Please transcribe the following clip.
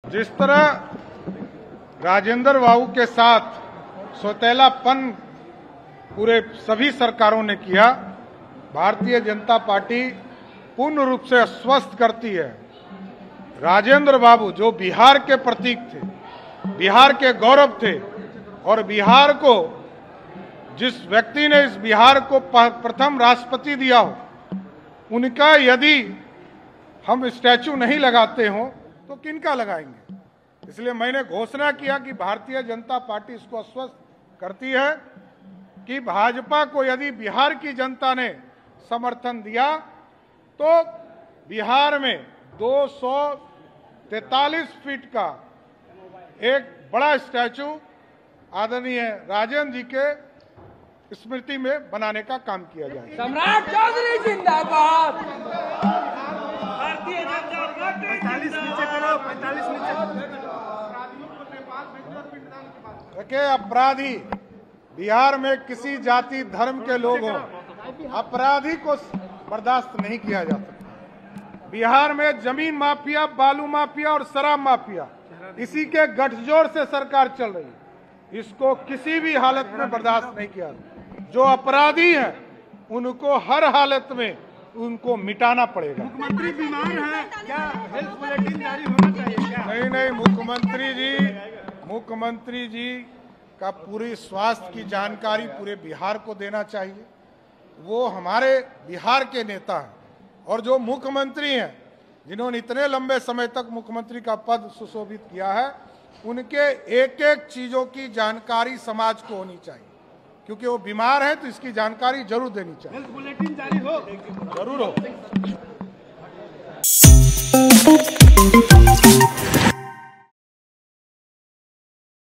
जिस तरह राजेंद्र बाबू के साथ सौतेलापन पूरे सभी सरकारों ने किया, भारतीय जनता पार्टी पूर्ण रूप से आश्वस्त करती है। राजेंद्र बाबू जो बिहार के प्रतीक थे, बिहार के गौरव थे, और बिहार को जिस व्यक्ति ने इस बिहार को प्रथम राष्ट्रपति दिया हो, उनका यदि हम स्टैचू नहीं लगाते हो तो किनका लगाएंगे। इसलिए मैंने घोषणा किया कि भारतीय जनता पार्टी इसको आश्वस्त करती है कि भाजपा को यदि बिहार की जनता ने समर्थन दिया तो बिहार में 243 फीट का एक बड़ा स्टैचू आदरणीय राजेंद्र जी के स्मृति में बनाने का काम किया जाए। सम्राट चौधरी जिंदाबाद। भारतीय जनता पार्टी 45 नीचे करो, 45 नीचे। देखिए, अपराधी बिहार में किसी जाति धर्म के लोग हों, अपराधी को बर्दाश्त नहीं किया जा सकता। बिहार में जमीन माफिया, बालू माफिया और शराब माफिया, इसी के गठजोड़ से सरकार चल रही है। इसको किसी भी हालत में बर्दाश्त नहीं किया। जो अपराधी हैं उनको हर हालत में उनको मिटाना पड़ेगा। मुख्यमंत्री बीमार हैं, क्या हेल्थ बुलेटिन जारी होना चाहिए क्या? नहीं, मुख्यमंत्री जी का पूरी स्वास्थ्य की जानकारी पूरे बिहार को देना चाहिए। वो हमारे बिहार के नेता हैं, और जो मुख्यमंत्री हैं जिन्होंने इतने लंबे समय तक मुख्यमंत्री का पद सुशोभित किया है, उनके एक एक चीजों की जानकारी समाज को होनी चाहिए, क्योंकि वो बीमार है तो इसकी जानकारी जरूर देनी चाहिए। हेल्थ बुलेटिन जारी हो, जरूर हो।